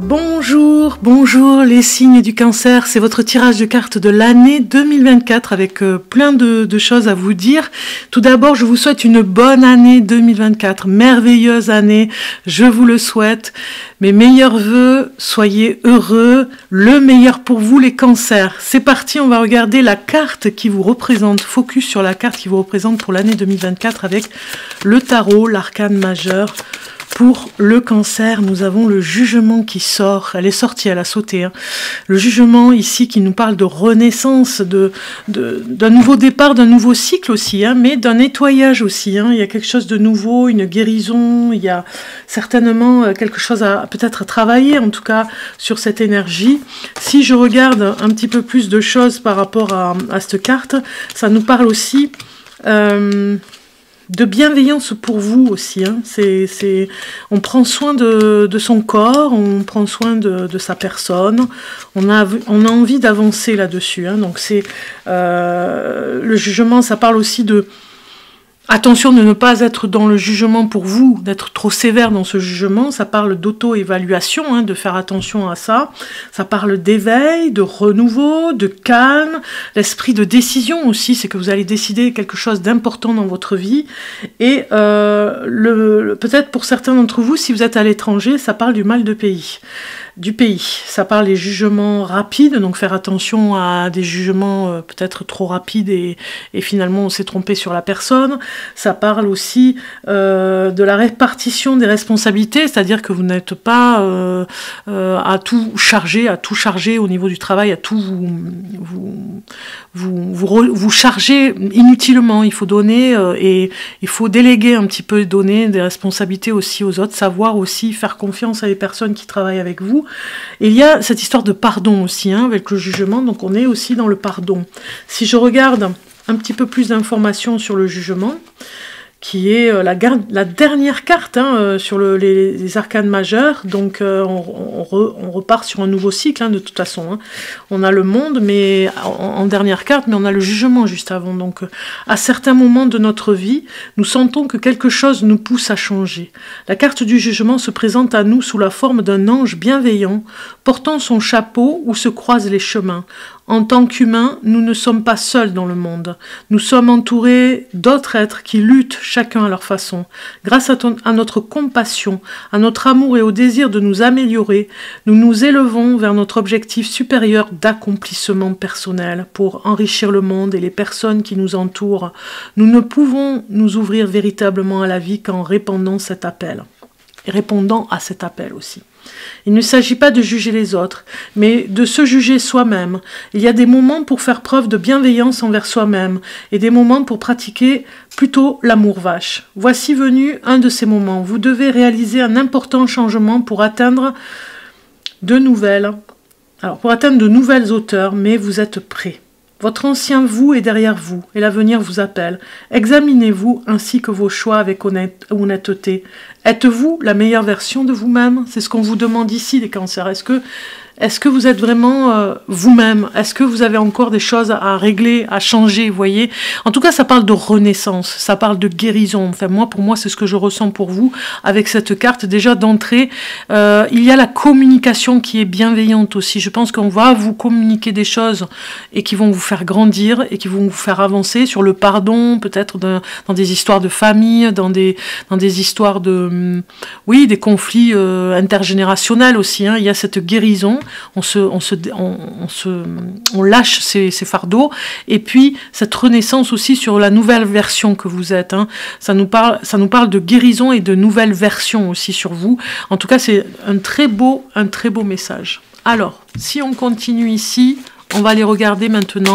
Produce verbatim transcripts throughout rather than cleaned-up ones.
Bonjour, bonjour les signes du cancer, c'est votre tirage de cartes de l'année deux mille vingt-quatre avec euh, plein de, de choses à vous dire. Tout d'abord, je vous souhaite une bonne année deux mille vingt-quatre, merveilleuse année, je vous le souhaite. Mes meilleurs vœux, soyez heureux, le meilleur pour vous les cancers. C'est parti, on va regarder la carte qui vous représente, focus sur la carte qui vous représente pour l'année deux mille vingt-quatre avec le tarot, l'arcane majeur. Pour le cancer, nous avons le jugement qui sort. Elle est sortie, elle a sauté. Hein. Le jugement ici qui nous parle de renaissance, de, de, d'un nouveau départ, d'un nouveau cycle aussi, hein, mais d'un nettoyage aussi. Hein. Il y a quelque chose de nouveau, une guérison. Il y a certainement quelque chose à peut-être à travailler, en tout cas, sur cette énergie. Si je regarde un petit peu plus de choses par rapport à, à cette carte, ça nous parle aussi... Euh, de bienveillance pour vous aussi, hein. c'est, c'est, on prend soin de, de son corps, on prend soin de, de sa personne, on a, on a envie d'avancer là-dessus, hein. Donc c'est euh, le jugement, ça parle aussi de attention de ne pas être dans le jugement pour vous, d'être trop sévère dans ce jugement, ça parle d'auto-évaluation, hein, de faire attention à ça, ça parle d'éveil, de renouveau, de calme, l'esprit de décision aussi, c'est que vous allez décider quelque chose d'important dans votre vie, et euh, le, le, peut-être pour certains d'entre vous, si vous êtes à l'étranger, ça parle du mal de pays. Du pays, ça parle des jugements rapides, donc faire attention à des jugements euh, peut-être trop rapides et, et finalement on s'est trompé sur la personne. Ça parle aussi euh, de la répartition des responsabilités, c'est-à-dire que vous n'êtes pas euh, euh, à tout charger, à tout charger au niveau du travail, à tout vous vous vous, vous, vous charger inutilement. Il faut donner euh, et il faut déléguer un petit peu, donner des responsabilités aussi aux autres, savoir aussi faire confiance à les personnes qui travaillent avec vous. Et il y a cette histoire de pardon aussi, hein, avec le jugement, donc on est aussi dans le pardon. Si je regarde un petit peu plus d'informations sur le jugement, qui est euh, la, la dernière carte hein, euh, sur le, les, les arcanes majeurs, donc euh, on, on, re, on repart sur un nouveau cycle hein, de toute façon. Hein. On a le monde mais en, en dernière carte, mais on a le jugement juste avant. Donc euh, à certains moments de notre vie, nous sentons que quelque chose nous pousse à changer. La carte du jugement se présente à nous sous la forme d'un ange bienveillant, portant son chapeau où se croisent les chemins. En tant qu'humains, nous ne sommes pas seuls dans le monde. Nous sommes entourés d'autres êtres qui luttent chacun à leur façon. Grâce à, ton, à notre compassion, à notre amour et au désir de nous améliorer, nous nous élevons vers notre objectif supérieur d'accomplissement personnel pour enrichir le monde et les personnes qui nous entourent. Nous ne pouvons nous ouvrir véritablement à la vie qu'en répandant cet appel. Et répondant à cet appel aussi. Il ne s'agit pas de juger les autres, mais de se juger soi-même. Il y a des moments pour faire preuve de bienveillance envers soi-même et des moments pour pratiquer plutôt l'amour vache. Voici venu un de ces moments. Vous devez réaliser un important changement pour atteindre de nouvelles, alors pour atteindre de nouvelles hauteurs, mais vous êtes prêts. Votre ancien vous est derrière vous et l'avenir vous appelle. Examinez-vous ainsi que vos choix avec honnête, honnêteté. Êtes-vous la meilleure version de vous-même? C'est ce qu'on vous demande ici, les cancers. Est-ce que, est-ce que vous êtes vraiment euh, vous-même? Est-ce que vous avez encore des choses à, à régler, à changer, vous voyez? En tout cas, ça parle de renaissance, ça parle de guérison. Enfin, moi, pour moi, c'est ce que je ressens pour vous avec cette carte. Déjà, d'entrée, euh, il y a la communication qui est bienveillante aussi. Je pense qu'on va vous communiquer des choses et qui vont vous faire grandir et qui vont vous faire avancer sur le pardon, peut-être dans, dans des histoires de famille, dans des, dans des histoires de... Oui, des conflits euh, intergénérationnels aussi. Hein. Il y a cette guérison. On se, on se, on, on se, on lâche ces, ces fardeaux. Et puis cette renaissance aussi sur la nouvelle version que vous êtes. Hein. Ça nous parle, ça nous parle de guérison et de nouvelle version aussi sur vous. En tout cas, c'est un très beau, un très beau message. Alors, si on continue ici, on va aller regarder maintenant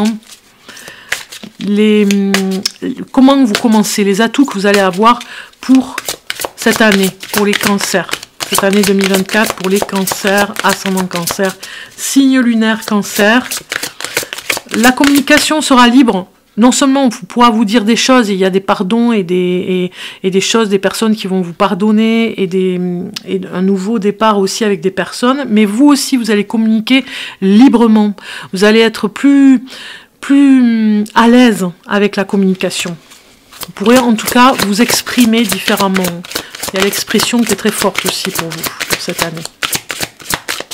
les, comment vous commencez, les atouts que vous allez avoir pour cette année, pour les cancers. Cette année deux mille vingt-quatre, pour les cancers, ascendant cancer, signe lunaire cancer. La communication sera libre. Non seulement on pourra vous dire des choses, et il y a des pardons et des, et, et des choses, des personnes qui vont vous pardonner, et, des, et un nouveau départ aussi avec des personnes, mais vous aussi, vous allez communiquer librement. Vous allez être plus, plus à l'aise avec la communication. Vous pourrez en tout cas vous exprimer différemment. Il y a l'expression qui est très forte aussi pour vous, pour cette année.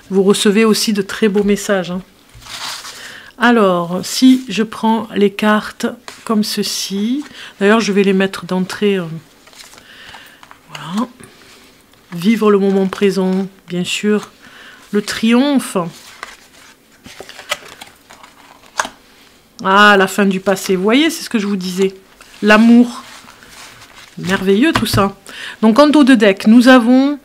vous recevez aussi de très beaux messages. Hein. Alors, si je prends les cartes comme ceci, d'ailleurs je vais les mettre d'entrée, euh, voilà, vivre le moment présent, bien sûr, le triomphe, ah, la fin du passé, vous voyez, c'est ce que je vous disais, l'amour, merveilleux tout ça. Donc en dos de deck, nous avons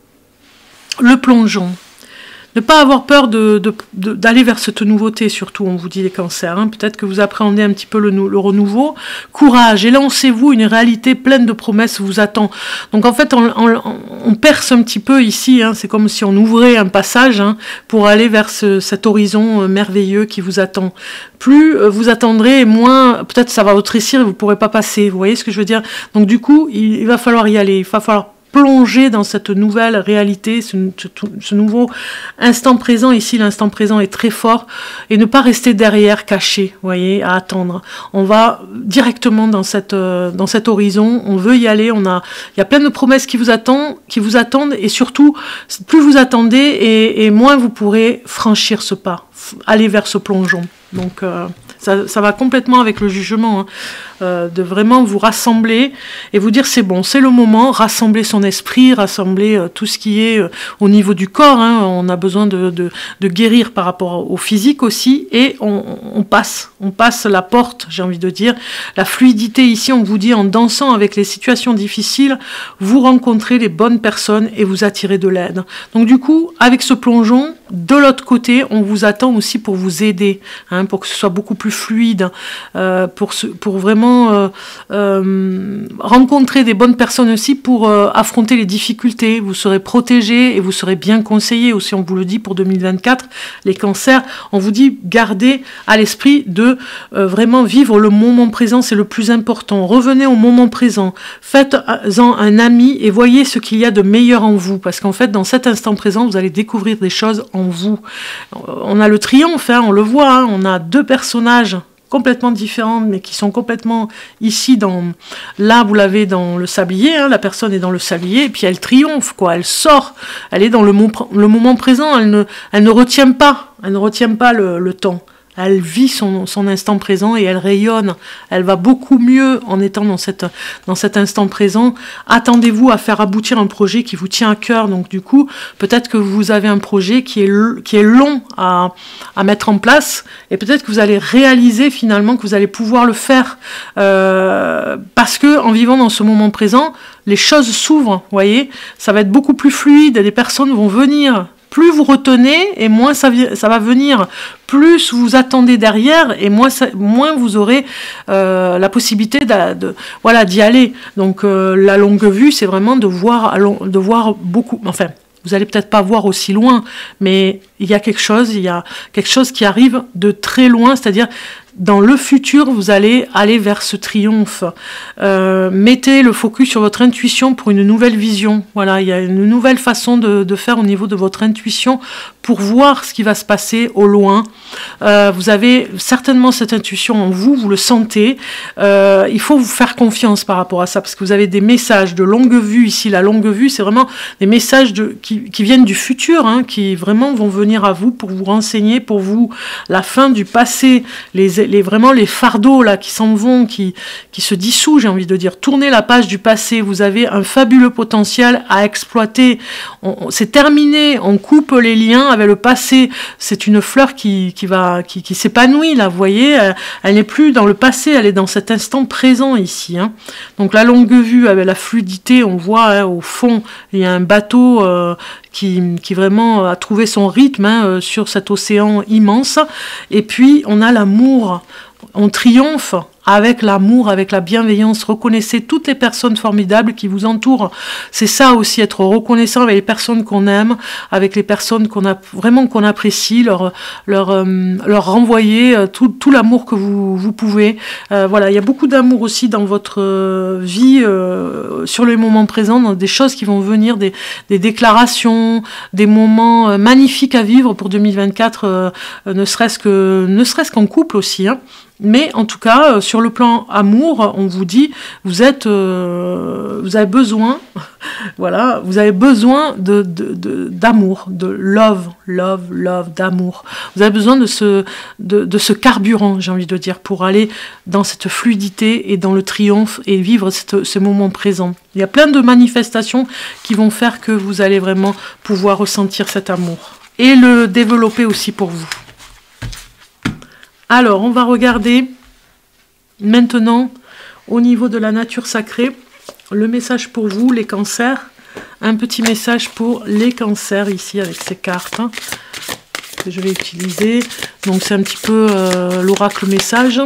le plongeon. Ne pas avoir peur de, de, de, d'aller vers cette nouveauté, surtout, on vous dit les cancers. Hein. Peut-être que vous appréhendez un petit peu le, le renouveau. Courage, et lancez-vous, une réalité pleine de promesses vous attend. Donc en fait, on, on, on perce un petit peu ici, hein. C'est comme si on ouvrait un passage hein, pour aller vers ce, cet horizon merveilleux qui vous attend. Plus vous attendrez, moins peut-être ça va vous rétrécir et vous ne pourrez pas passer. Vous voyez ce que je veux dire? Donc du coup, il, il va falloir y aller, il va falloir plonger dans cette nouvelle réalité, ce, ce, ce nouveau instant présent. Ici, l'instant présent est très fort, et ne pas rester derrière, caché, vous voyez, à attendre. On va directement dans, cette, euh, dans cet horizon, on veut y aller, on a, il y a plein de promesses qui vous attendent, qui vous attendent, et surtout, plus vous attendez, et, et moins vous pourrez franchir ce pas, aller vers ce plongeon. Donc, euh, ça, ça va complètement avec le jugement, hein, euh, de vraiment vous rassembler et vous dire c'est bon, c'est le moment, rassembler son esprit, rassembler euh, tout ce qui est euh, au niveau du corps, hein, on a besoin de, de, de guérir par rapport au physique aussi, et on, on passe, on passe la porte, j'ai envie de dire, la fluidité ici, on vous dit en dansant avec les situations difficiles, vous rencontrez les bonnes personnes et vous attirez de l'aide. Donc du coup, avec ce plongeon, de l'autre côté, on vous attend aussi pour vous aider, hein, pour que ce soit beaucoup plus fluide, euh, pour, ce, pour vraiment euh, euh, rencontrer des bonnes personnes aussi pour euh, affronter les difficultés. Vous serez protégé et vous serez bien conseillé aussi, on vous le dit pour deux mille vingt-quatre. Les cancers, on vous dit gardez à l'esprit de euh, vraiment vivre le moment présent, c'est le plus important. Revenez au moment présent, faites-en un ami et voyez ce qu'il y a de meilleur en vous, parce qu'en fait dans cet instant présent vous allez découvrir des choses en vous. On a le triomphe, hein, on le voit, hein, on a deux personnages complètement différents, mais qui sont complètement ici dans... Là, vous l'avez dans le sablier, hein, la personne est dans le sablier, et puis elle triomphe, quoi, elle sort, elle est dans le, mo le moment présent, elle ne, elle ne retient pas, elle ne retient pas le, le temps. Elle vit son, son instant présent et elle rayonne. Elle va beaucoup mieux en étant dans, cette, dans cet instant présent. Attendez-vous à faire aboutir un projet qui vous tient à cœur. Donc du coup, peut-être que vous avez un projet qui est, qui est long à, à mettre en place, et peut-être que vous allez réaliser finalement que vous allez pouvoir le faire. Euh, parce que en vivant dans ce moment présent, les choses s'ouvrent, vous voyez. Ça va être beaucoup plus fluide, des personnes vont venir. Plus vous retenez, et moins ça, ça va venir. Plus vous attendez derrière, et moins, ça, moins vous aurez euh, la possibilité de, de, voilà, d'y aller. Donc euh, la longue vue, c'est vraiment de voir, de voir beaucoup... Enfin, vous allez peut-être pas voir aussi loin, mais il y a quelque chose, il y a quelque chose qui arrive de très loin, c'est-à-dire... Dans le futur, vous allez aller vers ce triomphe. Euh, mettez le focus sur votre intuition pour une nouvelle vision. Voilà, il y a une nouvelle façon de, de faire au niveau de votre intuition pour voir ce qui va se passer au loin. Euh, vous avez certainement cette intuition en vous, vous le sentez. Euh, il faut vous faire confiance par rapport à ça, parce que vous avez des messages de longue vue ici. La longue vue, c'est vraiment des messages de, qui, qui viennent du futur, hein, qui vraiment vont venir à vous pour vous renseigner, pour vous, la fin du passé, les Les, vraiment les fardeaux là qui s'en vont, qui, qui se dissouent, j'ai envie de dire. Tournez la page du passé, vous avez un fabuleux potentiel à exploiter. C'est terminé, on coupe les liens avec le passé. C'est une fleur qui, qui, va, qui, qui s'épanouit là, vous voyez. Elle, elle n'est plus dans le passé, elle est dans cet instant présent ici. Hein. Donc la longue vue avec la fluidité, on voit hein, au fond, il y a un bateau... Euh, Qui, qui vraiment a trouvé son rythme hein, sur cet océan immense. Et puis, on a l'amour. On triomphe avec l'amour, avec la bienveillance. Reconnaissez toutes les personnes formidables qui vous entourent. C'est ça aussi, être reconnaissant avec les personnes qu'on aime, avec les personnes qu'on a vraiment qu'on apprécie, leur, leur, euh, leur renvoyer euh, tout, tout l'amour que vous, vous pouvez. Euh, voilà, il y a beaucoup d'amour aussi dans votre euh, vie, euh, sur les moments présents, dans des choses qui vont venir, des, des déclarations, des moments euh, magnifiques à vivre pour deux mille vingt-quatre, euh, ne serait-ce que, ne serait-ce qu'en couple aussi, hein. Mais en tout cas, euh, sur le plan amour, on vous dit, vous êtes, euh, vous avez besoin Voilà, vous avez besoin de, de, de, d'amour, de love, love, love, d'amour. Vous avez besoin de ce, de, de ce carburant, j'ai envie de dire, pour aller dans cette fluidité et dans le triomphe et vivre cette, ce moment présent. Il y a plein de manifestations qui vont faire que vous allez vraiment pouvoir ressentir cet amour et le développer aussi pour vous. Alors, on va regarder maintenant au niveau de la nature sacrée. Le message pour vous, les cancers. Un petit message pour les cancers ici avec ces cartes hein, que je vais utiliser. Donc c'est un petit peu euh, l'oracle message.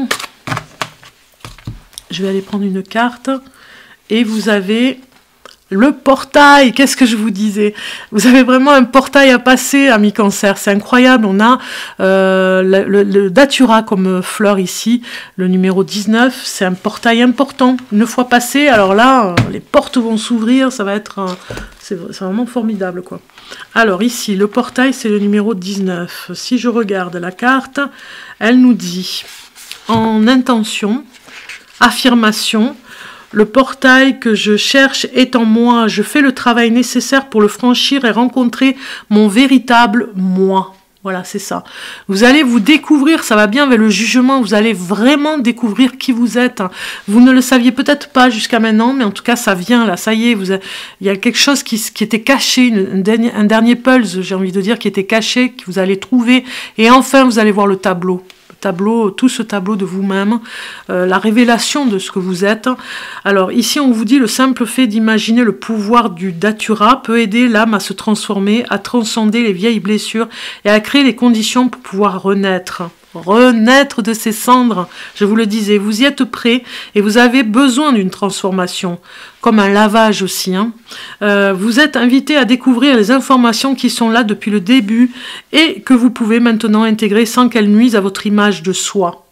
Je vais aller prendre une carte. Et vous avez le portail. Qu'est-ce que je vous disais? Vous avez vraiment un portail à passer, amis cancer. C'est incroyable. On a euh, le, le, le datura comme fleur ici, le numéro dix-neuf. C'est un portail important. Une fois passé, alors là, les portes vont s'ouvrir. Ça va être... Euh, c'est vraiment formidable, quoi. Alors ici, le portail, c'est le numéro dix-neuf. Si je regarde la carte, elle nous dit en intention, affirmation, le portail que je cherche est en moi. Je fais le travail nécessaire pour le franchir et rencontrer mon véritable moi. Voilà, c'est ça. Vous allez vous découvrir, ça va bien avec le jugement, vous allez vraiment découvrir qui vous êtes. Vous ne le saviez peut-être pas jusqu'à maintenant, mais en tout cas, ça vient là, ça y est, vous avez, il y a quelque chose qui, qui était caché, une, un, dernier, un dernier pulse, j'ai envie de dire, qui était caché, que vous allez trouver, et enfin, vous allez voir le tableau. Tableau, tout ce tableau de vous-même, euh, la révélation de ce que vous êtes. Alors ici on vous dit le simple fait d'imaginer le pouvoir du datura peut aider l'âme à se transformer, à transcender les vieilles blessures et à créer les conditions pour pouvoir renaître. Renaître de ses cendres, je vous le disais, vous y êtes prêt et vous avez besoin d'une transformation, comme un lavage aussi. Hein. Euh, vous êtes invité à découvrir les informations qui sont là depuis le début et que vous pouvez maintenant intégrer sans qu'elles nuisent à votre image de soi.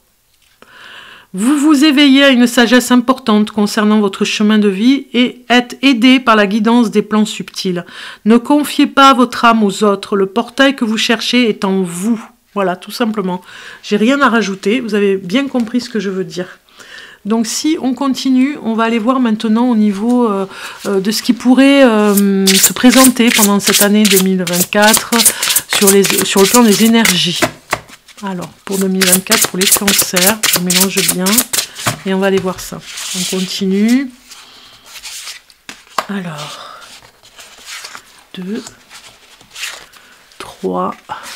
Vous vous éveillez à une sagesse importante concernant votre chemin de vie et êtes aidé par la guidance des plans subtils. Ne confiez pas votre âme aux autres, le portail que vous cherchez est en vous. Voilà, tout simplement. J'ai rien à rajouter, vous avez bien compris ce que je veux dire. Donc si on continue, on va aller voir maintenant au niveau euh, euh, de ce qui pourrait euh, se présenter pendant cette année deux mille vingt-quatre sur, les, sur le plan des énergies. Alors, pour deux mille vingt-quatre, pour les cancers, on mélange bien et on va aller voir ça. On continue. Alors, deux, trois...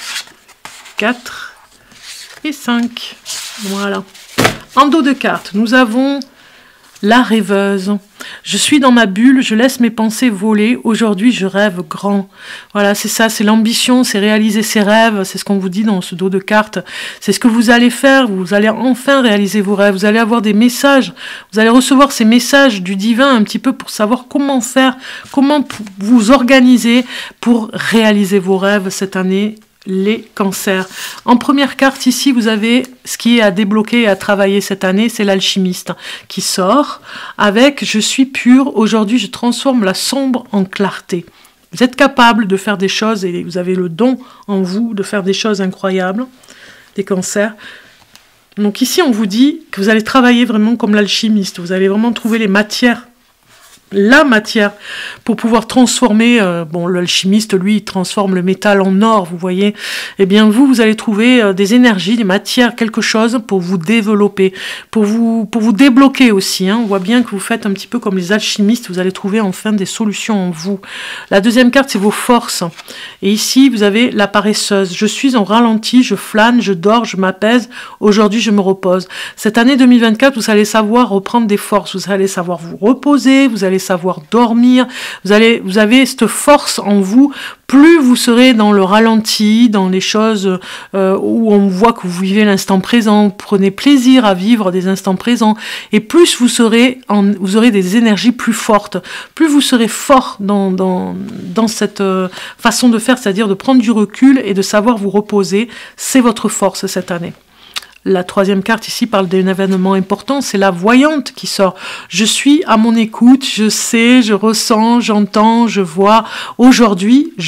quatre et cinq. Voilà. En dos de carte, nous avons la rêveuse. Je suis dans ma bulle, je laisse mes pensées voler. Aujourd'hui, je rêve grand. Voilà, c'est ça, c'est l'ambition, c'est réaliser ses rêves. C'est ce qu'on vous dit dans ce dos de carte. C'est ce que vous allez faire. Vous allez enfin réaliser vos rêves. Vous allez avoir des messages. Vous allez recevoir ces messages du divin un petit peu pour savoir comment faire, comment vous organiser pour réaliser vos rêves cette année. Les cancers. En première carte ici, vous avez ce qui est à débloquer et à travailler cette année, c'est l'alchimiste qui sort avec « Je suis pur, aujourd'hui je transforme la sombre en clarté ». Vous êtes capable de faire des choses et vous avez le don en vous de faire des choses incroyables, des cancers. Donc ici, on vous dit que vous allez travailler vraiment comme l'alchimiste, vous allez vraiment trouver les matières la matière pour pouvoir transformer, euh, bon l'alchimiste lui il transforme le métal en or, vous voyez, eh bien vous vous allez trouver euh, des énergies, des matières, quelque chose pour vous développer, pour vous, pour vous débloquer aussi, hein. On voit bien que vous faites un petit peu comme les alchimistes, vous allez trouver enfin des solutions en vous. La deuxième carte c'est vos forces, et ici vous avez la paresseuse, je suis en ralenti, je flâne, je dors, je m'apaise, aujourd'hui je me repose. Cette année deux mille vingt-quatre vous allez savoir reprendre des forces, vous allez savoir vous reposer, vous allez savoir dormir, vous allez, vous avez cette force en vous, plus vous serez dans le ralenti, dans les choses euh, où on voit que vous vivez l'instant présent, prenez plaisir à vivre des instants présents, et plus vous serez, en, vous aurez des énergies plus fortes, plus vous serez fort dans, dans, dans cette euh, façon de faire, c'est-à-dire de prendre du recul et de savoir vous reposer, c'est votre force cette année. La troisième carte ici parle d'un événement important, c'est la voyante qui sort. Je suis à mon écoute, je sais, je ressens, j'entends, je vois. Aujourd'hui, je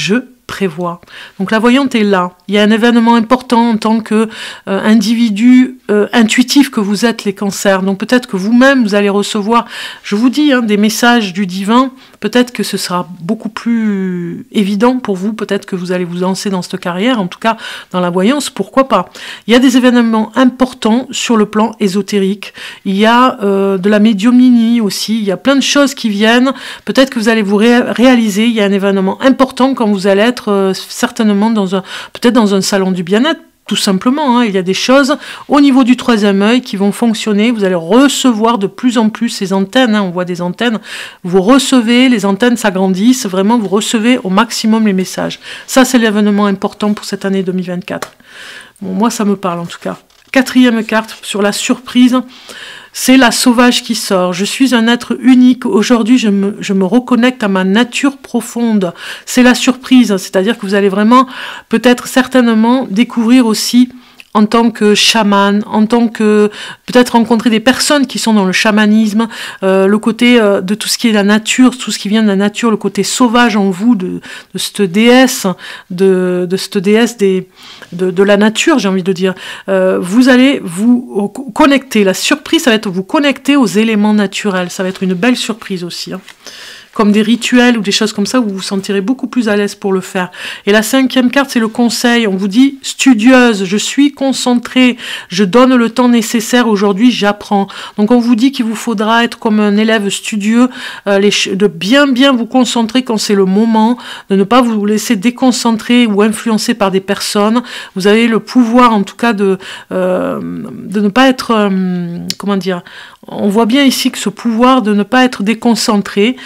prévoit. Donc la voyante est là. Il y a un événement important en tant que euh, individu euh, intuitif que vous êtes, les cancers. Donc peut-être que vous-même, vous allez recevoir, je vous dis, hein, des messages du divin. Peut-être que ce sera beaucoup plus évident pour vous. Peut-être que vous allez vous lancer dans cette carrière, en tout cas dans la voyance, pourquoi pas. Il y a des événements importants sur le plan ésotérique. Il y a euh, de la médiumnie aussi. Il y a plein de choses qui viennent. Peut-être que vous allez vous ré réaliser. Il y a un événement important quand vous allez être euh, certainement dans un, peut-être dans un salon du bien-être. Tout simplement, hein, il y a des choses au niveau du troisième œil qui vont fonctionner. Vous allez recevoir de plus en plus ces antennes. Hein, on voit des antennes. Vous recevez, les antennes s'agrandissent. Vraiment, vous recevez au maximum les messages. Ça, c'est l'événement important pour cette année deux mille vingt-quatre. Bon, moi, ça me parle en tout cas. Quatrième carte sur la surprise. C'est la sauvage qui sort. Je suis un être unique. Aujourd'hui, je me, je me reconnecte à ma nature profonde. C'est la surprise. C'est-à-dire que vous allez vraiment, peut-être certainement, découvrir aussi en tant que chaman, en tant que peut-être rencontrer des personnes qui sont dans le chamanisme, euh, le côté euh, de tout ce qui est la nature, tout ce qui vient de la nature, le côté sauvage en vous, de, de cette déesse, de, de cette déesse des, de, de la nature, j'ai envie de dire. Euh, vous allez vous connecter. La surprise, ça va être vous connecter aux éléments naturels. Ça va être une belle surprise aussi, hein. Comme des rituels ou des choses comme ça, où vous vous sentirez beaucoup plus à l'aise pour le faire. Et la cinquième carte, c'est le conseil. On vous dit, studieuse, je suis concentrée, je donne le temps nécessaire, aujourd'hui j'apprends. Donc on vous dit qu'il vous faudra être comme un élève studieux, euh, les, de bien bien vous concentrer quand c'est le moment, de ne pas vous laisser déconcentrer ou influencer par des personnes. Vous avez le pouvoir en tout cas de, euh, de ne pas être, euh, comment dire, on voit bien ici que ce pouvoir de ne pas être déconcentré,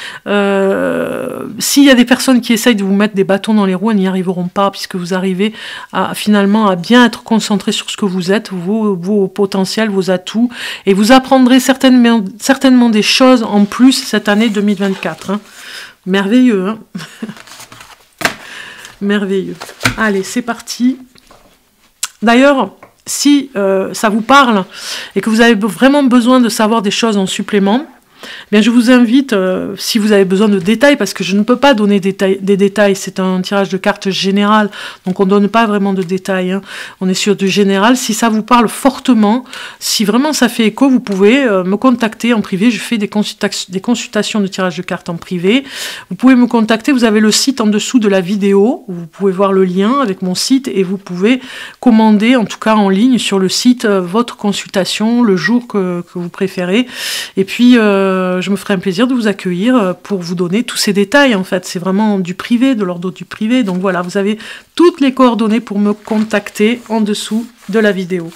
euh, s'il y a des personnes qui essayent de vous mettre des bâtons dans les roues, elles n'y arriveront pas, puisque vous arrivez à, finalement à bien être concentré sur ce que vous êtes, vos, vos potentiels, vos atouts, et vous apprendrez certainement, certainement des choses en plus cette année deux mille vingt-quatre. Hein. Merveilleux, hein. Merveilleux. Allez, c'est parti. D'ailleurs, si euh, ça vous parle et que vous avez vraiment besoin de savoir des choses en supplément, eh bien je vous invite, euh, si vous avez besoin de détails, parce que je ne peux pas donner des, des détails, c'est un tirage de cartes général, donc on ne donne pas vraiment de détails, hein. On est sur du général. Si ça vous parle fortement, si vraiment ça fait écho, vous pouvez euh, me contacter en privé. Je fais des, consulta des consultations de tirage de cartes en privé. Vous pouvez me contacter, vous avez le site en dessous de la vidéo, où vous pouvez voir le lien avec mon site, et vous pouvez commander, en tout cas en ligne, sur le site, euh, votre consultation, le jour que, que vous préférez, et puis euh, je me ferai un plaisir de vous accueillir pour vous donner tous ces détails. En fait, c'est vraiment du privé, de l'ordre du privé. Donc voilà, vous avez toutes les coordonnées pour me contacter en dessous de la vidéo.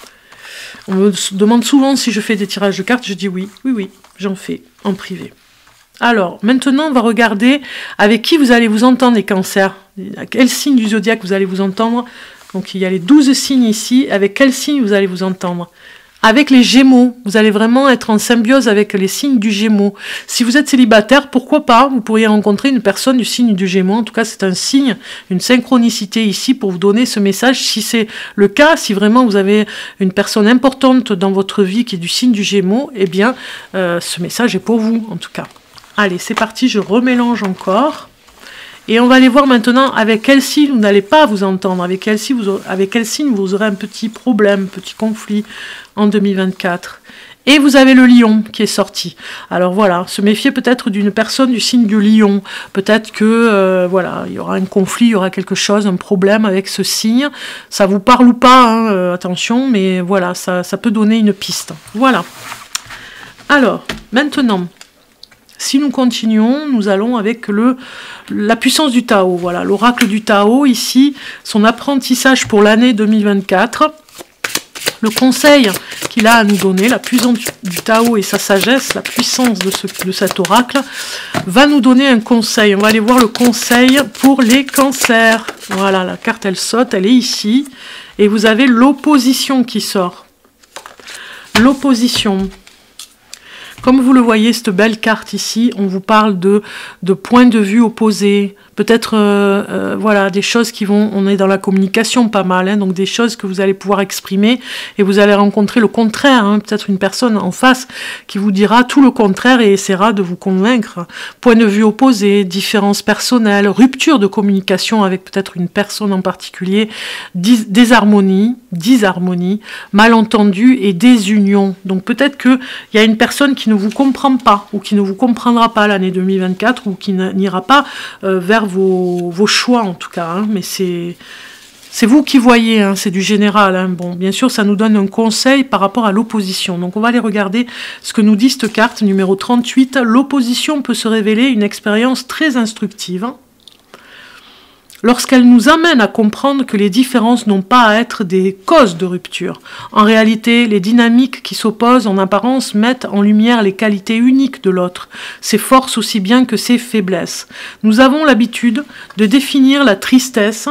On me demande souvent si je fais des tirages de cartes. Je dis oui, oui, oui, j'en fais en privé. Alors, maintenant, on va regarder avec qui vous allez vous entendre, les cancers. À quel signe du zodiaque vous allez vous entendre. Donc, il y a les douze signes ici. Avec quel signe vous allez vous entendre? Avec les Gémeaux, vous allez vraiment être en symbiose avec les signes du Gémeaux. Si vous êtes célibataire, pourquoi pas, vous pourriez rencontrer une personne du signe du Gémeaux. En tout cas, c'est un signe, une synchronicité ici pour vous donner ce message. Si c'est le cas, si vraiment vous avez une personne importante dans votre vie qui est du signe du Gémeaux, eh bien, euh, ce message est pour vous, en tout cas. Allez, c'est parti, je remélange encore. Et on va aller voir maintenant avec quel signe vous n'allez pas vous entendre, avec quel signe vous aurez, avec quel signe vous aurez un petit problème, un petit conflit en deux mille vingt-quatre. Et vous avez le lion qui est sorti. Alors voilà, se méfier peut-être d'une personne du signe du lion. Peut-être que euh, voilà, il y aura un conflit, il y aura quelque chose, un problème avec ce signe. Ça vous parle ou pas, hein, euh, attention, mais voilà, ça, ça peut donner une piste. Voilà. Alors, maintenant... Si nous continuons, nous allons avec le, la puissance du Tao. Voilà, l'oracle du Tao, ici, son apprentissage pour l'année deux mille vingt-quatre. Le conseil qu'il a à nous donner, la puissance du Tao et sa sagesse, la puissance de, ce, de cet oracle, va nous donner un conseil. On va aller voir le conseil pour les cancers. Voilà, la carte, elle saute, elle est ici. Et vous avez l'opposition qui sort. L'opposition. Comme vous le voyez, cette belle carte ici, on vous parle de, de points de vue opposés, peut-être euh, euh, voilà, des choses qui vont, on est dans la communication pas mal, hein, donc des choses que vous allez pouvoir exprimer et vous allez rencontrer le contraire, hein, peut-être une personne en face qui vous dira tout le contraire et essaiera de vous convaincre. Point de vue opposés, différences personnelles, rupture de communication avec peut-être une personne en particulier, dis désharmonie, disharmonie, malentendu et désunion. Donc peut-être qu'il y a une personne qui ne vous comprend pas ou qui ne vous comprendra pas l'année deux mille vingt-quatre ou qui n'ira pas euh, vers vos, vos choix en tout cas, hein, mais c'est c'est vous qui voyez, hein, c'est du général. Hein. Bon, bien sûr, ça nous donne un conseil par rapport à l'opposition. Donc on va aller regarder ce que nous dit cette carte numéro trente-huit. L'opposition peut se révéler une expérience très instructive, hein, lorsqu'elle nous amène à comprendre que les différences n'ont pas à être des causes de rupture. En réalité, les dynamiques qui s'opposent en apparence mettent en lumière les qualités uniques de l'autre, ses forces aussi bien que ses faiblesses. Nous avons l'habitude de définir la tristesse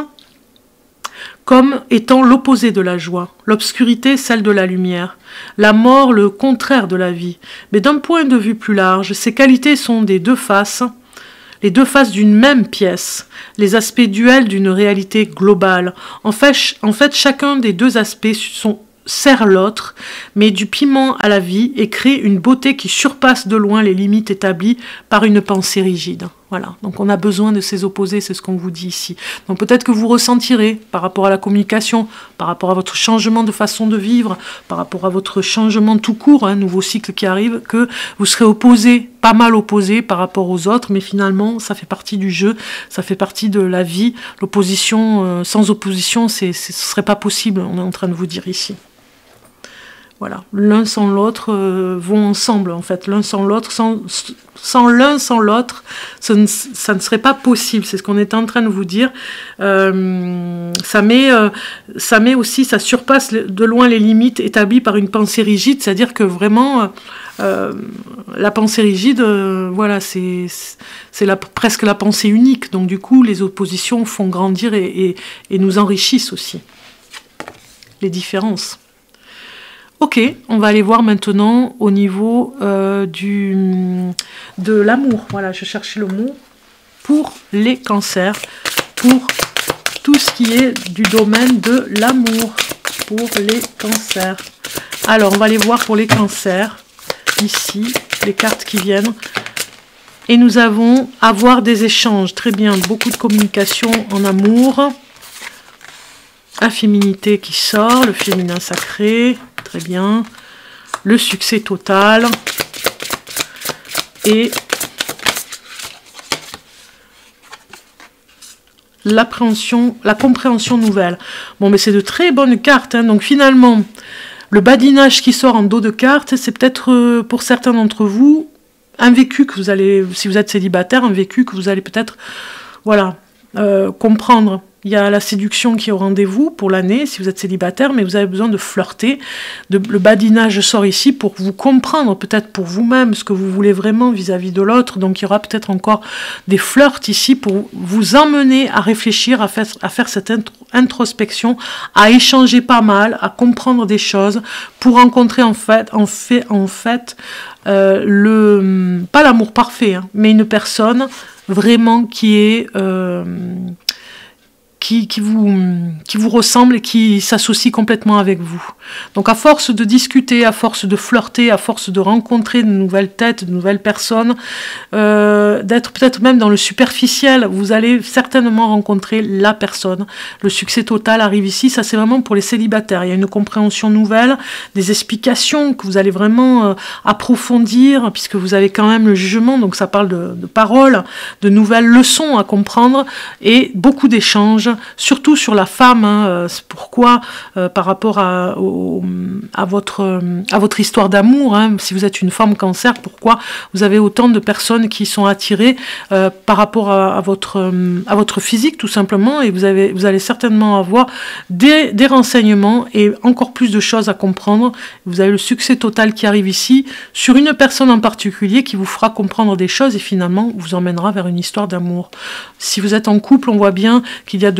comme étant l'opposé de la joie, l'obscurité celle de la lumière, la mort le contraire de la vie. Mais d'un point de vue plus large, ces qualités sont des deux faces, les deux faces d'une même pièce, les aspects duels d'une réalité globale. En fait, en fait, chacun des deux aspects sont, sert l'autre, met du piment à la vie et crée une beauté qui surpasse de loin les limites établies par une pensée rigide. Voilà, donc on a besoin de ces opposés, c'est ce qu'on vous dit ici. Donc peut-être que vous ressentirez par rapport à la communication, par rapport à votre changement de façon de vivre, par rapport à votre changement tout court, un hein, nouveau cycle qui arrive, que vous serez opposé, pas mal opposé par rapport aux autres, mais finalement ça fait partie du jeu, ça fait partie de la vie. L'opposition, euh, sans opposition, c'est, ce ne serait pas possible, on est en train de vous dire ici. Voilà, l'un sans l'autre euh, vont ensemble en fait, l'un sans l'autre, sans, sans l'un sans l'autre, ça, ça ne serait pas possible, c'est ce qu'on est en train de vous dire. Euh, ça, met, euh, ça met aussi, ça surpasse de loin les limites établies par une pensée rigide, c'est-à-dire que vraiment, euh, la pensée rigide, euh, voilà, c'est presque la pensée unique, donc du coup, les oppositions font grandir et, et, et nous enrichissent aussi, les différences. Ok, on va aller voir maintenant au niveau euh, du, de l'amour. Voilà, je cherchais le mot pour les cancers, pour tout ce qui est du domaine de l'amour, pour les cancers. Alors, on va aller voir pour les cancers, ici, les cartes qui viennent. Et nous avons avoir des échanges, très bien, beaucoup de communication en amour. La féminité qui sort, le féminin sacré, très bien. Le succès total. Et l'appréhension, la compréhension nouvelle. Bon, mais c'est de très bonnes cartes. Hein. Donc finalement, le badinage qui sort en dos de carte, c'est peut-être euh, pour certains d'entre vous, un vécu que vous allez, si vous êtes célibataire, un vécu que vous allez peut-être, voilà, euh, comprendre. Il y a la séduction qui est au rendez-vous pour l'année, si vous êtes célibataire, mais vous avez besoin de flirter. De, le badinage sort ici pour vous comprendre, peut-être pour vous-même, ce que vous voulez vraiment vis-à-vis de l'autre. Donc il y aura peut-être encore des flirts ici pour vous emmener à réfléchir, à faire, à faire cette introspection, à échanger pas mal, à comprendre des choses, pour rencontrer en fait, en fait, en fait euh, le, pas l'amour parfait, hein, mais une personne vraiment qui est... Euh, Qui, qui, vous, qui vous ressemble et qui s'associe complètement avec vous. Donc à force de discuter, à force de flirter, à force de rencontrer de nouvelles têtes, de nouvelles personnes, euh, d'être peut-être même dans le superficiel, vous allez certainement rencontrer la personne. Le succès total arrive ici, ça c'est vraiment pour les célibataires. Il y a une compréhension nouvelle, des explications que vous allez vraiment euh, approfondir, puisque vous avez quand même le jugement, donc ça parle de, de paroles, de nouvelles leçons à comprendre, et beaucoup d'échanges, surtout sur la femme, hein, c'est pourquoi euh, par rapport à, au, à, votre, à votre histoire d'amour, hein, si vous êtes une femme cancer, pourquoi vous avez autant de personnes qui sont attirées euh, par rapport à, à, votre, à votre physique tout simplement, et vous, avez, vous allez certainement avoir des, des renseignements et encore plus de choses à comprendre. Vous avez le succès total qui arrive ici sur une personne en particulier qui vous fera comprendre des choses et finalement vous emmènera vers une histoire d'amour. Si vous êtes en couple, on voit bien qu'il y a de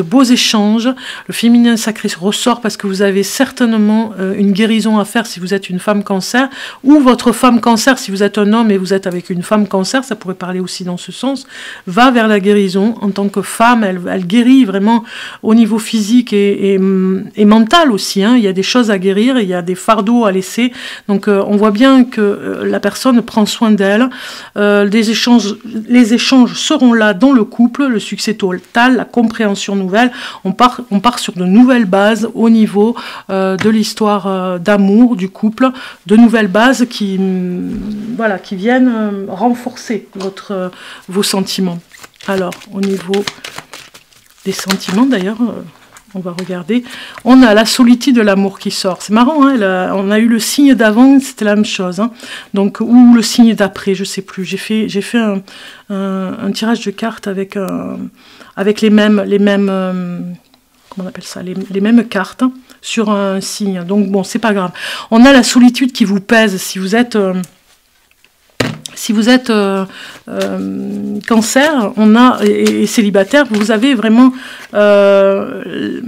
beaux échanges. Le féminin sacré ressort parce que vous avez certainement euh, une guérison à faire si vous êtes une femme cancer, ou votre femme cancer, si vous êtes un homme et vous êtes avec une femme cancer, ça pourrait parler aussi dans ce sens, va vers la guérison. En tant que femme, elle, elle guérit vraiment au niveau physique et, et, et mental aussi. Hein. Il y a des choses à guérir, il y a des fardeaux à laisser. Donc euh, on voit bien que euh, la personne prend soin d'elle. Euh, les échanges, les échanges seront là dans le couple, le succès total, la compréhension nouvelle. On part, on part sur de nouvelles bases au niveau euh, de l'histoire euh, d'amour du couple, de nouvelles bases qui, voilà, qui viennent euh, renforcer votre, euh, vos sentiments. Alors, au niveau des sentiments, d'ailleurs, euh, on va regarder. On a la solitude de l'amour qui sort. C'est marrant, hein, la, on a eu le signe d'avant, c'était la même chose. Hein, donc, ou le signe d'après, je ne sais plus. J'ai fait, j'ai fait un, un, un tirage de cartes avec, un, avec les mêmes... Les mêmes euh, comment on appelle ça, les, les mêmes cartes hein, sur un signe. Donc bon, c'est pas grave. On a la solitude qui vous pèse. Si vous êtes, euh, si vous êtes euh, euh, cancer, on a et, et célibataire, vous avez vraiment euh,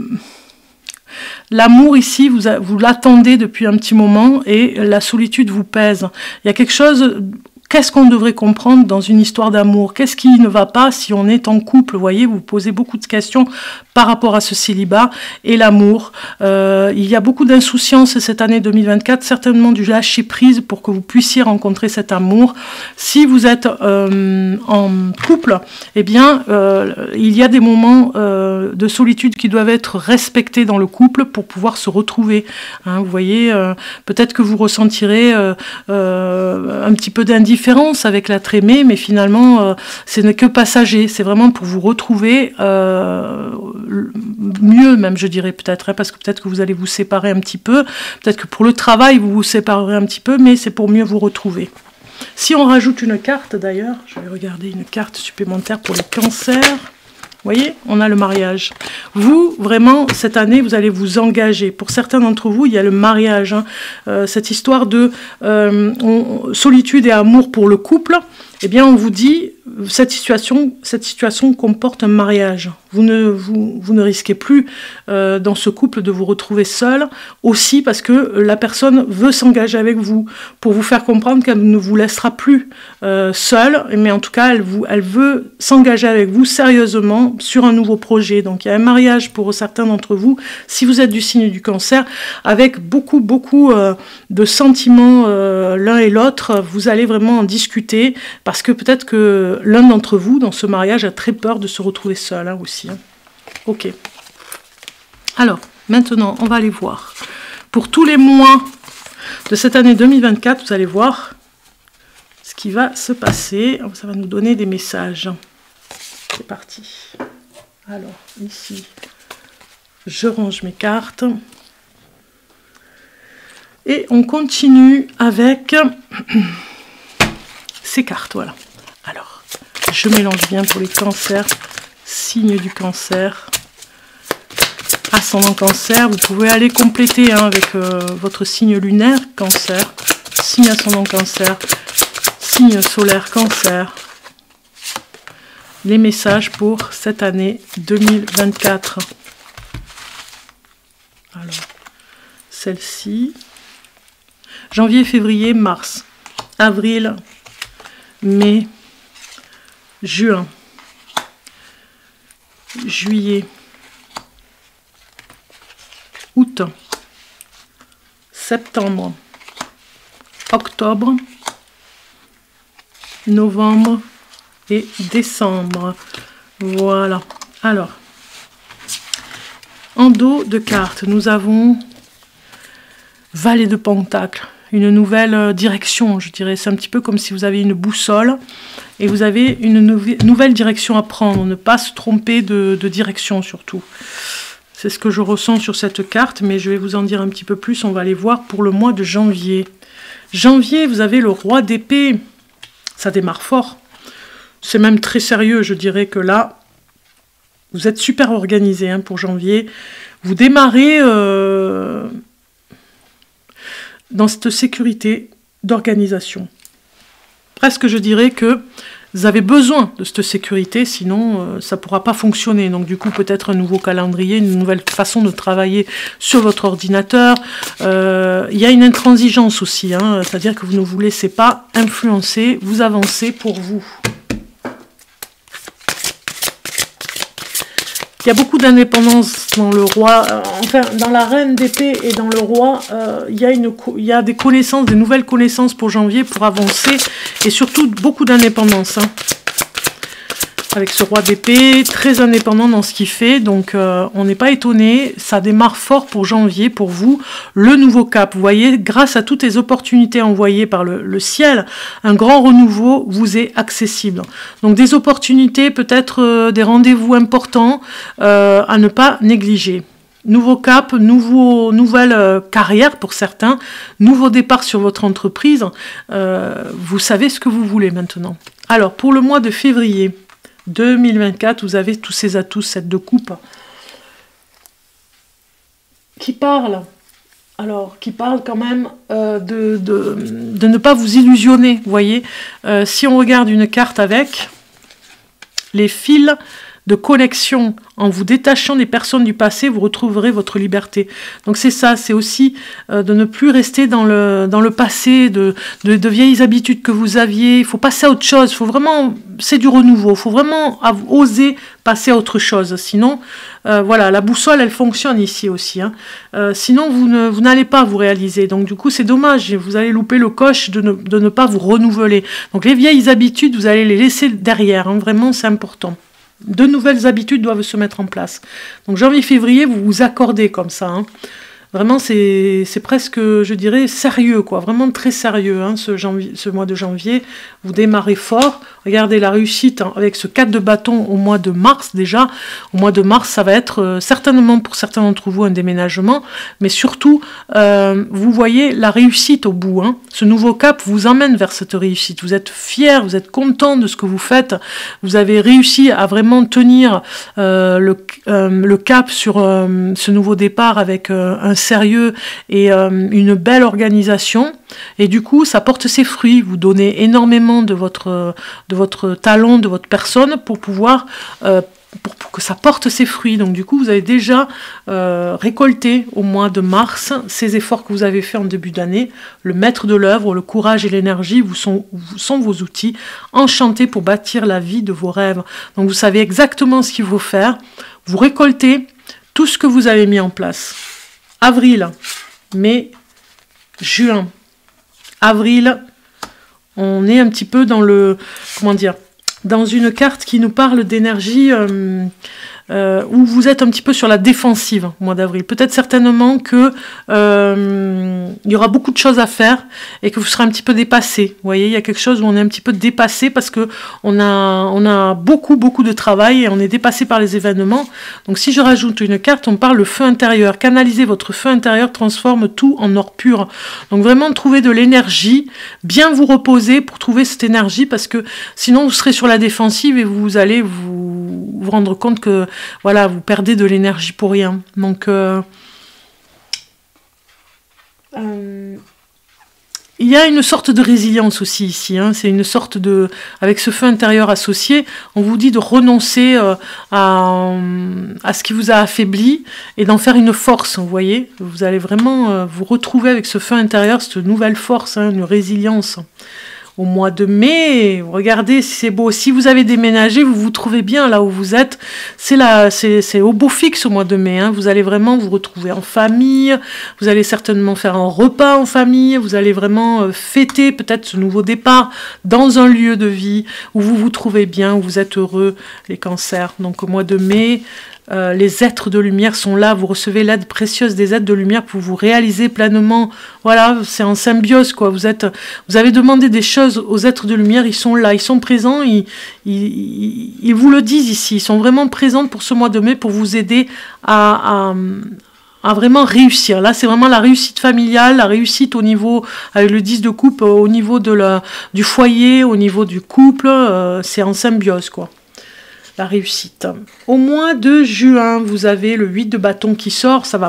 l'amour ici. Vous, a, vous l'attendez depuis un petit moment et la solitude vous pèse. Il y a quelque chose. Qu'est-ce qu'on devrait comprendre dans une histoire d'amour? Qu'est-ce qui ne va pas si on est en couple? Vous voyez, vous posez beaucoup de questions par rapport à ce célibat et l'amour. Euh, il y a beaucoup d'insouciance cette année deux mille vingt-quatre, certainement du lâcher prise pour que vous puissiez rencontrer cet amour. Si vous êtes euh, en couple, eh bien, euh, il y a des moments euh, de solitude qui doivent être respectés dans le couple pour pouvoir se retrouver. Hein, vous voyez, euh, peut-être que vous ressentirez euh, euh, un petit peu d'indifférence avec l'être aimé, mais finalement, euh, ce n'est que passager. C'est vraiment pour vous retrouver euh, mieux, même, je dirais peut-être, hein, parce que peut-être que vous allez vous séparer un petit peu. Peut-être que pour le travail, vous vous séparerez un petit peu, mais c'est pour mieux vous retrouver. Si on rajoute une carte, d'ailleurs, je vais regarder une carte supplémentaire pour les cancers. Vous voyez, on a le mariage. Vous, vraiment, cette année, vous allez vous engager. Pour certains d'entre vous, il y a le mariage. Hein. Euh, cette histoire de euh, on, solitude et amour pour le couple, eh bien, on vous dit, cette situation, cette situation comporte un mariage. Vous ne, vous, vous ne risquez plus euh, dans ce couple de vous retrouver seul, aussi parce que la personne veut s'engager avec vous, pour vous faire comprendre qu'elle ne vous laissera plus euh, seul, mais en tout cas, elle, vous, elle veut s'engager avec vous sérieusement sur un nouveau projet. Donc, il y a un mariage pour certains d'entre vous, si vous êtes du signe du cancer, avec beaucoup, beaucoup euh, de sentiments euh, l'un et l'autre. Vous allez vraiment en discuter, parce que peut-être que l'un d'entre vous, dans ce mariage, a très peur de se retrouver seul hein, aussi. Hein. Ok. Alors, maintenant, on va aller voir. Pour tous les mois de cette année deux mille vingt-quatre, vous allez voir ce qui va se passer. Ça va nous donner des messages. C'est parti. Alors, ici, je range mes cartes. Et on continue avec ces cartes, voilà. Alors, je mélange bien pour les cancers, signe du cancer, ascendant cancer. Vous pouvez aller compléter hein, avec euh, votre signe lunaire, cancer, signe ascendant cancer, signe solaire cancer. Les messages pour cette année deux mille vingt-quatre. Alors, celle-ci. Janvier, février, mars, avril, mai, juin, juillet, août, septembre, octobre, novembre et décembre. Voilà. Alors, en dos de cartes, nous avons Valet de Pentacle. Une nouvelle direction, je dirais. C'est un petit peu comme si vous avez une boussole et vous avez une nouvelle direction à prendre. Ne pas se tromper de, de direction surtout. C'est ce que je ressens sur cette carte, mais je vais vous en dire un petit peu plus. On va aller voir pour le mois de janvier. Janvier, vous avez le roi d'épée. Ça démarre fort. C'est même très sérieux, je dirais que là, vous êtes super organisé hein, pour janvier. Vous démarrez... Euh, dans cette sécurité d'organisation. Presque je dirais que vous avez besoin de cette sécurité, sinon euh, ça ne pourra pas fonctionner. Donc du coup, peut-être un nouveau calendrier, une nouvelle façon de travailler sur votre ordinateur. Euh, il y a une intransigeance aussi, hein, c'est-à-dire que vous ne vous laissez pas influencer, vous avancez pour vous. Il y a beaucoup d'indépendance dans le roi, euh, enfin dans la reine d'épée et dans le roi, euh, il y a une, il y a des connaissances, des nouvelles connaissances pour janvier pour avancer et surtout beaucoup d'indépendance. Hein. Avec ce roi d'épée, très indépendant dans ce qu'il fait, donc euh, on n'est pas étonné, ça démarre fort pour janvier, pour vous, le nouveau cap. Vous voyez, grâce à toutes les opportunités envoyées par le, le ciel, un grand renouveau vous est accessible. Donc des opportunités, peut-être euh, des rendez-vous importants euh, à ne pas négliger. Nouveau cap, nouveau, nouvelle euh, carrière pour certains, nouveau départ sur votre entreprise, euh, vous savez ce que vous voulez maintenant. Alors, pour le mois de février, deux mille vingt-quatre, vous avez tous ces atouts, cette de coupe qui parle, alors qui parle quand même euh, de, de, de ne pas vous illusionner, vous voyez. Euh, si on regarde une carte avec les fils de connexion, en vous détachant des personnes du passé, vous retrouverez votre liberté. Donc c'est ça, c'est aussi euh, de ne plus rester dans le, dans le passé, de, de, de vieilles habitudes que vous aviez. Il faut passer à autre chose, il faut vraiment, c'est du renouveau, il faut vraiment oser passer à autre chose. Sinon, euh, voilà, la boussole, elle fonctionne ici aussi. Hein. Euh, sinon, vous ne, vous n'allez pas vous réaliser. Donc du coup, c'est dommage, vous allez louper le coche de ne, de ne pas vous renouveler. Donc les vieilles habitudes, vous allez les laisser derrière, hein. Vraiment, c'est important. De nouvelles habitudes doivent se mettre en place. Donc janvier-février, vous vous accordez comme ça. Hein. Vraiment, c'est presque, je dirais, sérieux, quoi. Vraiment très sérieux, hein, ce, janvier, ce mois de janvier. Vous démarrez fort. Regardez la réussite hein, avec ce quatre de bâton au mois de mars, déjà. Au mois de mars, ça va être euh, certainement pour certains d'entre vous un déménagement. Mais surtout, euh, vous voyez la réussite au bout. Hein. Ce nouveau cap vous emmène vers cette réussite. Vous êtes fier, vous êtes content de ce que vous faites. Vous avez réussi à vraiment tenir euh, le, euh, le cap sur euh, ce nouveau départ avec euh, un sérieux et euh, une belle organisation, et du coup ça porte ses fruits. Vous donnez énormément de votre, de votre talent, de votre personne pour pouvoir euh, pour, pour que ça porte ses fruits. Donc du coup vous avez déjà euh, récolté au mois de mars ces efforts que vous avez fait en début d'année. Le maître de l'œuvre, le courage et l'énergie vous sont, vous sont vos outils enchantés pour bâtir la vie de vos rêves. Donc vous savez exactement ce qu'il faut faire. Vous récoltez tout ce que vous avez mis en place. Avril, mai, juin. Avril, on est un petit peu dans le, comment dire, dans une carte qui nous parle d'énergie euh, euh, où vous êtes un petit peu sur la défensive au mois d'avril. Peut-être certainement que euh, il y aura beaucoup de choses à faire et que vous serez un petit peu dépassé. Vous voyez, il y a quelque chose où on est un petit peu dépassé parce que on a, on a beaucoup, beaucoup de travail et on est dépassé par les événements. Donc si je rajoute une carte, on parle le feu intérieur. Canaliser votre feu intérieur transforme tout en or pur. Donc vraiment trouver de l'énergie, bien vous reposer pour trouver cette énergie parce que sinon vous serez sur la défensive et vous allez vous, vous rendre compte que voilà, vous perdez de l'énergie pour rien. Donc euh, euh, il y a une sorte de résilience aussi ici, hein. C'est une sorte de, avec ce feu intérieur associé, on vous dit de renoncer euh, à, à ce qui vous a affaibli et d'en faire une force, vous voyez. Vous allez vraiment euh, vous retrouver avec ce feu intérieur, cette nouvelle force, hein, une résilience. Au mois de mai, regardez si c'est beau. Si vous avez déménagé, vous vous trouvez bien là où vous êtes. C'est là, c'est au beau fixe au mois de mai. Hein. Vous allez vraiment vous retrouver en famille. Vous allez certainement faire un repas en famille. Vous allez vraiment euh, fêter peut-être ce nouveau départ dans un lieu de vie où vous vous trouvez bien, où vous êtes heureux, les cancers. Donc au mois de mai, Euh, les êtres de lumière sont là, vous recevez l'aide précieuse des êtres de lumière pour vous réaliser pleinement. Voilà, c'est en symbiose, quoi. Vous êtes, vous avez demandé des choses aux êtres de lumière, ils sont là, ils sont présents, ils, ils, ils, ils vous le disent ici, ils sont vraiment présents pour ce mois de mai pour vous aider à, à à vraiment réussir. Là, c'est vraiment la réussite familiale, la réussite au niveau, avec le dix de coupe, au niveau de la, du foyer, au niveau du couple, euh, c'est en symbiose, quoi. La réussite. Au mois de juin, vous avez le huit de bâton qui sort, ça va beaucoup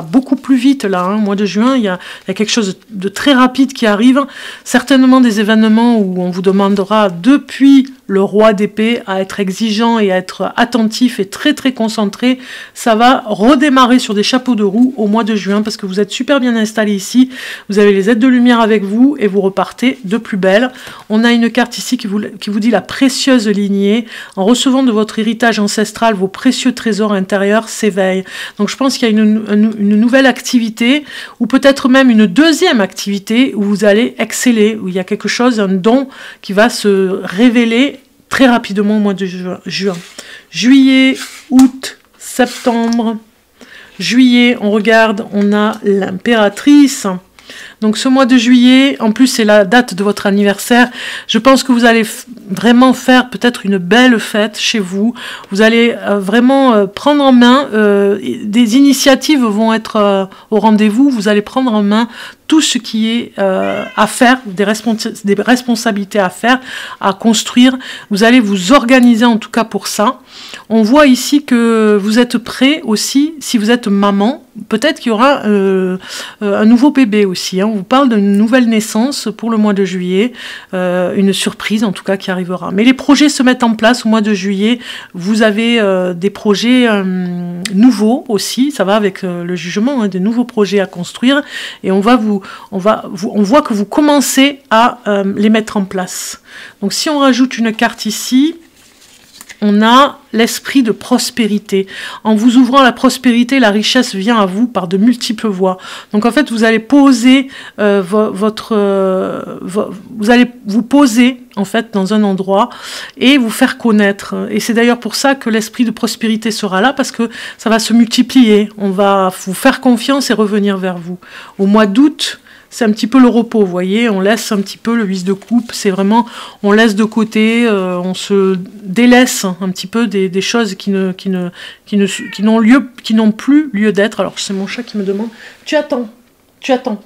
plus vite là, hein, mois de juin, il y a, il y a quelque chose de très rapide qui arrive, certainement des événements où on vous demandera depuis le roi d'épée à être exigeant et à être attentif et très très concentré. Ça va redémarrer sur des chapeaux de roue au mois de juin parce que vous êtes super bien installé ici, vous avez les aides de lumière avec vous et vous repartez de plus belle. On a une carte ici qui vous, qui vous dit la précieuse lignée. En recevant de votre héritage ancestral, vos précieux trésors intérieurs s'éveillent. Donc je pense qu'il y a une, une, une nouvelle activité ou peut-être même une deuxième activité où vous allez exceller, où il y a quelque chose, un don qui va se révéler très rapidement au mois de ju juin. Juillet, août, septembre. Juillet, on regarde, on a l'impératrice. Donc ce mois de juillet, en plus c'est la date de votre anniversaire, je pense que vous allez vraiment faire peut-être une belle fête chez vous. Vous allez euh, vraiment euh, prendre en main, euh, des initiatives vont être euh, au rendez-vous, vous allez prendre en main tout ce qui est euh, à faire, des, respons des responsabilités à faire, à construire. Vous allez vous organiser en tout cas pour ça. On voit ici que vous êtes prêt aussi, si vous êtes maman, peut-être qu'il y aura euh, euh, un nouveau bébé aussi. Hein. On vous parle d'une nouvelle naissance pour le mois de juillet, euh, une surprise en tout cas qui arrivera. Mais les projets se mettent en place au mois de juillet. Vous avez euh, des projets euh, nouveaux aussi, ça va avec euh, le jugement, hein, des nouveaux projets à construire. Et on va vous, on va, vous, on voit que vous commencez à euh, les mettre en place. Donc si on rajoute une carte ici, on a l'esprit de prospérité. En vous ouvrant la prospérité, la richesse vient à vous par de multiples voies. Donc en fait, vous allez poser euh, vo votre, euh, vo vous allez vous poser en fait dans un endroit et vous faire connaître. Et c'est d'ailleurs pour ça que l'esprit de prospérité sera là, parce que ça va se multiplier. On va vous faire confiance et revenir vers vous. Au mois d'août, c'est un petit peu le repos, vous voyez, on laisse un petit peu le huit de coupe, c'est vraiment, on laisse de côté, euh, on se délaisse un petit peu des, des choses qui ne, qui ne, qui ne, qui n'ont lieu, qui n'ont plus lieu d'être. Alors c'est mon chat qui me demande, tu attends, tu attends.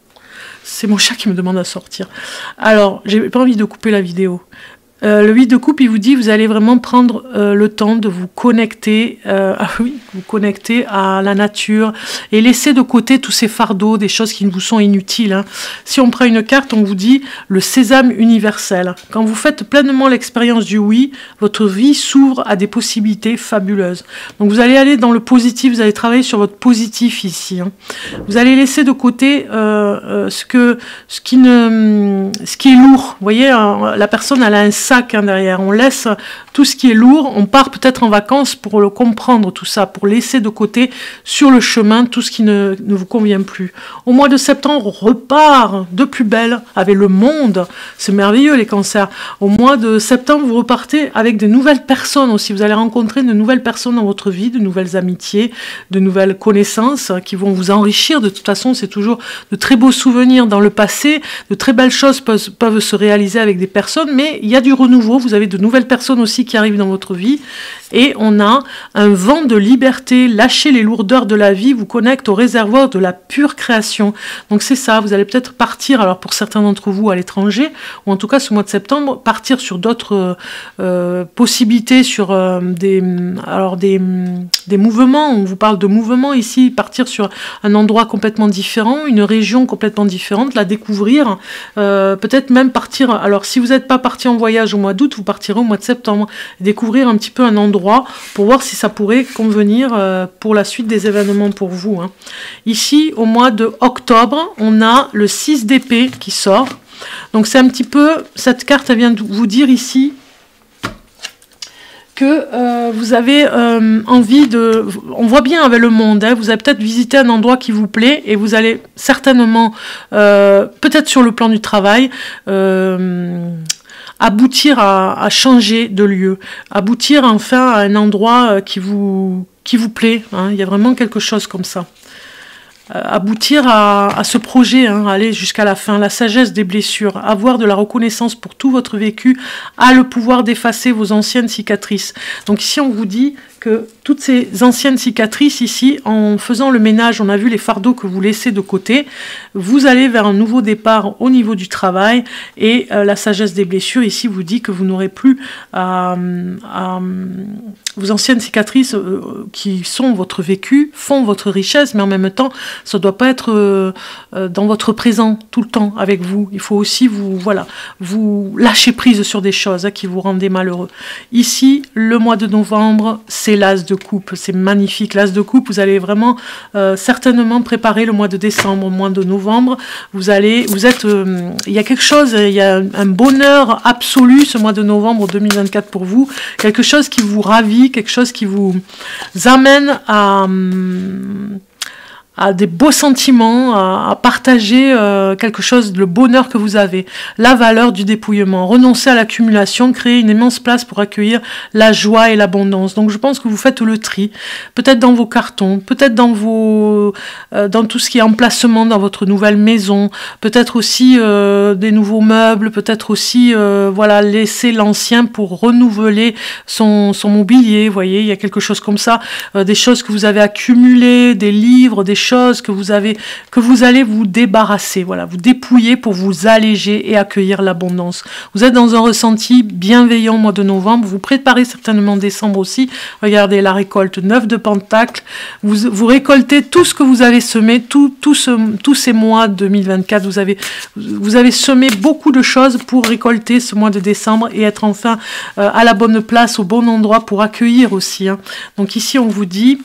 C'est mon chat qui me demande à sortir. Alors, j'ai pas envie de couper la vidéo. Euh, le huit de coupe, il vous dit, vous allez vraiment prendre euh, le temps de vous connecter, euh, ah oui, vous connecter à la nature et laisser de côté tous ces fardeaux, des choses qui vous sont inutiles. Hein. Si on prend une carte, on vous dit le sésame universel. Quand vous faites pleinement l'expérience du oui, votre vie s'ouvre à des possibilités fabuleuses. Donc vous allez aller dans le positif, vous allez travailler sur votre positif ici. Hein. Vous allez laisser de côté euh, euh, ce que, ce qui ne, ce qui est lourd. Vous voyez, hein, la personne elle a un sac hein, derrière, on laisse tout ce qui est lourd, on part peut-être en vacances pour le comprendre tout ça, pour laisser de côté sur le chemin tout ce qui ne, ne vous convient plus. Au mois de septembre, on repart de plus belle avec le monde, c'est merveilleux les cancers. Au mois de septembre, vous repartez avec de nouvelles personnes aussi, vous allez rencontrer de nouvelles personnes dans votre vie, de nouvelles amitiés, de nouvelles connaissances qui vont vous enrichir. De toute façon, c'est toujours de très beaux souvenirs dans le passé, de très belles choses peuvent, peuvent se réaliser avec des personnes, mais il y a du renouveau, vous avez de nouvelles personnes aussi qui arrivent dans votre vie, et on a un vent de liberté, lâcher les lourdeurs de la vie, vous connecte au réservoir de la pure création. Donc c'est ça, vous allez peut-être partir, alors pour certains d'entre vous à l'étranger, ou en tout cas ce mois de septembre, partir sur d'autres euh, possibilités, sur euh, des, alors des, des mouvements, on vous parle de mouvements ici, partir sur un endroit complètement différent, une région complètement différente, la découvrir, euh, peut-être même partir, alors si vous n'êtes pas parti en voyage au mois d'août, vous partirez au mois de septembre, découvrir un petit peu un endroit pour voir si ça pourrait convenir euh, pour la suite des événements pour vous. Hein. Ici, au mois de octobre, on a le six d'épée qui sort. Donc c'est un petit peu, cette carte elle vient de vous dire ici que euh, vous avez euh, envie de... On voit bien avec le monde, hein, vous avez peut-être visité un endroit qui vous plaît et vous allez certainement, euh, peut-être sur le plan du travail, euh, aboutir à, à changer de lieu, aboutir enfin à un endroit qui vous, qui vous plaît. Hein, il y a vraiment quelque chose comme ça. Euh, aboutir à, à ce projet, hein, aller jusqu'à la fin, la sagesse des blessures, avoir de la reconnaissance pour tout votre vécu, a le pouvoir d'effacer vos anciennes cicatrices. Donc ici on vous dit que toutes ces anciennes cicatrices ici, en faisant le ménage, on a vu les fardeaux que vous laissez de côté, vous allez vers un nouveau départ au niveau du travail, et euh, la sagesse des blessures ici vous dit que vous n'aurez plus à, à vos anciennes cicatrices euh, qui sont votre vécu, font votre richesse, mais en même temps, ça ne doit pas être euh, euh, dans votre présent tout le temps avec vous. Il faut aussi vous, voilà, vous lâcher prise sur des choses hein, qui vous rendaient malheureux. Ici, le mois de novembre, c'est l'as de coupe, c'est magnifique. L'as de coupe, vous allez vraiment euh, certainement préparer le mois de décembre, le mois de novembre. Vous allez, vous êtes, euh, il y a quelque chose, il y a un bonheur absolu ce mois de novembre deux mille vingt-quatre pour vous, quelque chose qui vous ravit, quelque chose qui vous amène à, à des beaux sentiments, à, à partager euh, quelque chose, le bonheur que vous avez, la valeur du dépouillement, renoncer à l'accumulation, créer une immense place pour accueillir la joie et l'abondance. Donc je pense que vous faites le tri, peut-être dans vos cartons, peut-être dans vos, euh, dans tout ce qui est emplacement dans votre nouvelle maison, peut-être aussi euh, des nouveaux meubles, peut-être aussi euh, voilà, laisser l'ancien pour renouveler son, son mobilier. Vous voyez, il y a quelque chose comme ça, euh, des choses que vous avez accumulées, des livres, des choses que vous avez, que vous allez vous débarrasser, voilà, vous dépouiller pour vous alléger et accueillir l'abondance. Vous êtes dans un ressenti bienveillant au mois de novembre, vous préparez certainement décembre aussi. Regardez la récolte, neuf de pentacles, vous, vous récoltez tout ce que vous avez semé, tout, tout ce, tous ces mois deux mille vingt-quatre, vous avez, vous avez semé beaucoup de choses pour récolter ce mois de décembre et être enfin euh, à la bonne place, au bon endroit pour accueillir aussi. Hein. Donc ici on vous dit,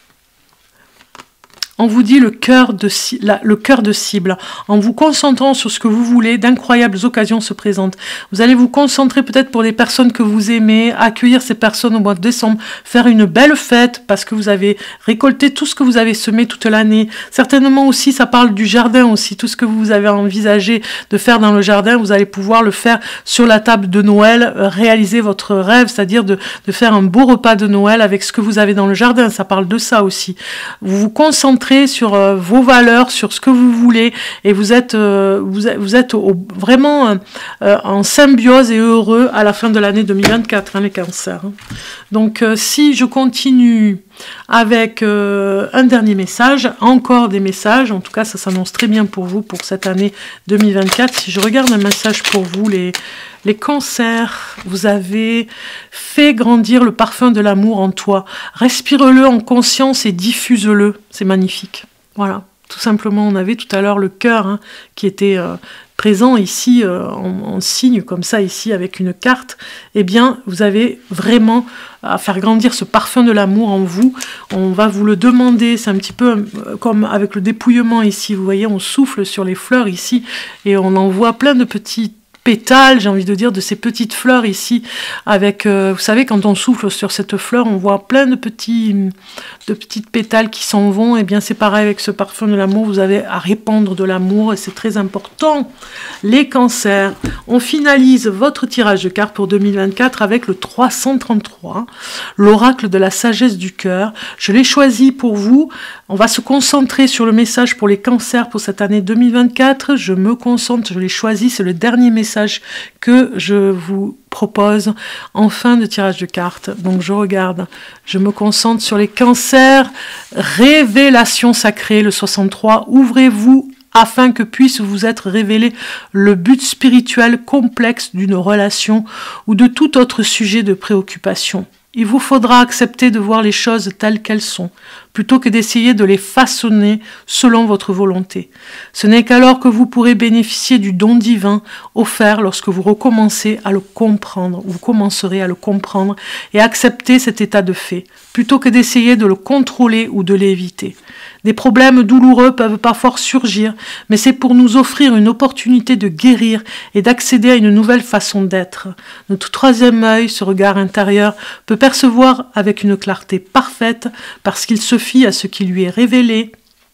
On vous dit le cœur de, la, le cœur de cible. En vous concentrant sur ce que vous voulez, d'incroyables occasions se présentent. Vous allez vous concentrer peut-être pour les personnes que vous aimez, accueillir ces personnes au mois de décembre, faire une belle fête parce que vous avez récolté tout ce que vous avez semé toute l'année. Certainement aussi, ça parle du jardin aussi. Tout ce que vous avez envisagé de faire dans le jardin, vous allez pouvoir le faire sur la table de Noël, réaliser votre rêve, c'est-à-dire de, de faire un beau repas de Noël avec ce que vous avez dans le jardin. Ça parle de ça aussi. Vous vous concentrez sur euh, vos valeurs, sur ce que vous voulez, et vous êtes, euh, vous, vous êtes au, vraiment euh, en symbiose et heureux à la fin de l'année deux mille vingt-quatre, hein, les cancers. Hein. Donc euh, si je continue avec euh, un dernier message, encore des messages, en tout cas ça s'annonce très bien pour vous pour cette année deux mille vingt-quatre. Si je regarde un message pour vous, les, les cancers, vous avez fait grandir le parfum de l'amour en toi, respire-le en conscience et diffuse-le, c'est magnifique, voilà, tout simplement. On avait tout à l'heure le cœur hein, qui était euh, présent ici euh, en, en signe comme ça ici avec une carte. Eh bien vous avez vraiment à faire grandir ce parfum de l'amour en vous. On va vous le demander, c'est un petit peu comme avec le dépouillement ici, vous voyez, on souffle sur les fleurs ici et on envoie plein de petits pétales, j'ai envie de dire, de ces petites fleurs ici, avec, euh, vous savez, quand on souffle sur cette fleur, on voit plein de petits, de petites pétales qui s'en vont, et bien c'est pareil avec ce parfum de l'amour, vous avez à répandre de l'amour, et c'est très important. Les cancers, on finalise votre tirage de cartes pour deux mille vingt-quatre avec le trois cent trente-trois, l'oracle de la sagesse du cœur. Je l'ai choisi pour vous, on va se concentrer sur le message pour les cancers pour cette année deux mille vingt-quatre, je me concentre, je l'ai choisi, c'est le dernier message que je vous propose en fin de tirage de cartes. Donc je regarde, je me concentre sur les cancers, révélation sacrée, le soixante-trois, ouvrez-vous afin que puisse vous être révélé le but spirituel complexe d'une relation ou de tout autre sujet de préoccupation. Il vous faudra accepter de voir les choses telles qu'elles sont, plutôt que d'essayer de les façonner selon votre volonté. Ce n'est qu'alors que vous pourrez bénéficier du don divin offert lorsque vous recommencez à le comprendre, vous commencerez à le comprendre et accepter cet état de fait, plutôt que d'essayer de le contrôler ou de l'éviter. Des problèmes douloureux peuvent parfois surgir, mais c'est pour nous offrir une opportunité de guérir et d'accéder à une nouvelle façon d'être. Notre troisième œil, ce regard intérieur, peut percevoir avec une clarté parfaite parce qu'il se fie à ce qui lui est révélé.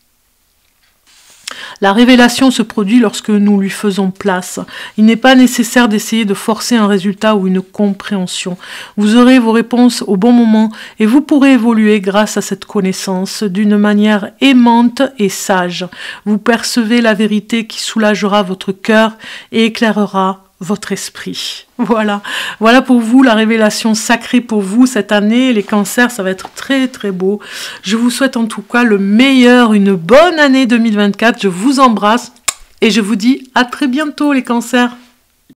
La révélation se produit lorsque nous lui faisons place. Il n'est pas nécessaire d'essayer de forcer un résultat ou une compréhension. Vous aurez vos réponses au bon moment et vous pourrez évoluer grâce à cette connaissance d'une manière aimante et sage. Vous percevez la vérité qui soulagera votre cœur et éclairera votre esprit. Voilà, voilà pour vous la révélation sacrée pour vous cette année. Les cancers, ça va être très très beau. Je vous souhaite en tout cas le meilleur, une bonne année deux mille vingt-quatre. Je vous embrasse et je vous dis à très bientôt les cancers.